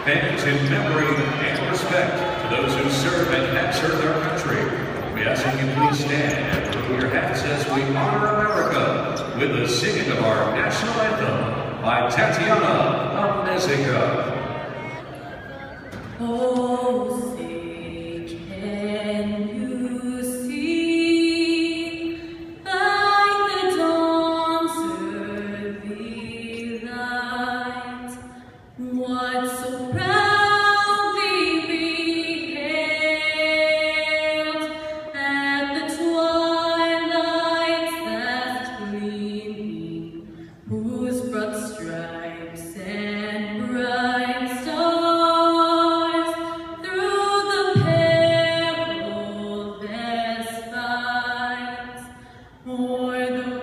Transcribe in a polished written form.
and in memory and respect to those who serve and have served our country, we ask that you please stand and remove your hats as we honor America with the singing of our national anthem by Tatiana of Mexico. Oh, say, can you see by the dawn's early light what so proudly we hailed at the twilight's last gleaming, whose broad stripes and bright stars through the perilous fight o'er the